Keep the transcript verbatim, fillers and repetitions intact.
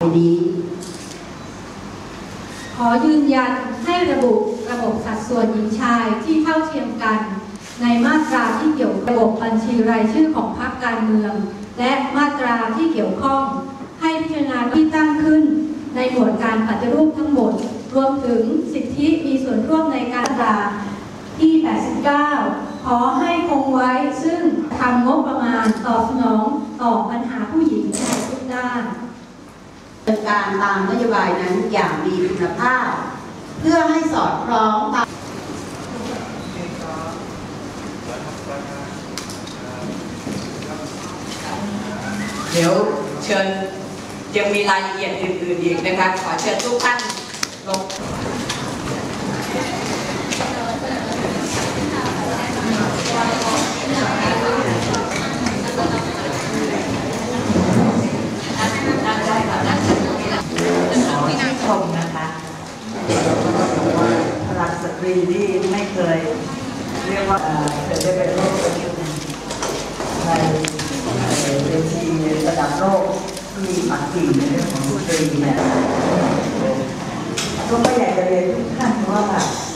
นี้ขอยืนยันให้ระบุระบบสัดส่วนหญิงชายที่เท่าเทียมกันในมาตราที่เกี่ยวกับระบบบัญชีรายชื่อของพรรคการเมืองและมาตราที่เกี่ยวข้องให้พิจารณาที่ตั้งขึ้นในหมวดการปฏิรูปทั้งหมดรวมถึงสิทธิมีส่วนร่วมในการตราที่แปดสิบเก้าขอให้คงไว้ซึ่งทำงบประมาณตอบสนองต่อปัญหาผู้หญิงในทุกด้านดำเนินการตามนโยบายนั้นอย่างมีคุณภาพเพื่อให้สอดคล้องตามเดี๋ยวเชิญยังมีรายละเอียดอื่นๆอีกนะคะขอเชิญทุกท่านลงชมนะคะพลังสตรีที่ไม่เคยเรียกว่าเคยได้ไปโลกในเวทีระดับโลกที่ปักกิ่งในเรื่องของสตรีเนี่ยก็ไม่อยากจะเรียนทุกท่านว่า